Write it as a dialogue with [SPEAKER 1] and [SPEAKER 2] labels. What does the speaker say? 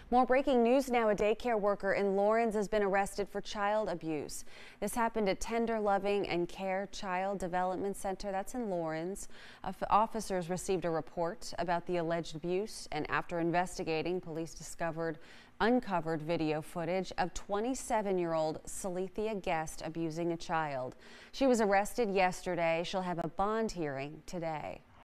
[SPEAKER 1] More breaking news now. A daycare worker in Lawrence has been arrested for child abuse. This happened at Tender Loving and Care Child Development Center. That's in Lawrence. Officers received a report about the alleged abuse, and after investigating, police uncovered video footage of 27-year-old Salethia Guest abusing a child. She was arrested yesterday. She'll have a bond hearing today.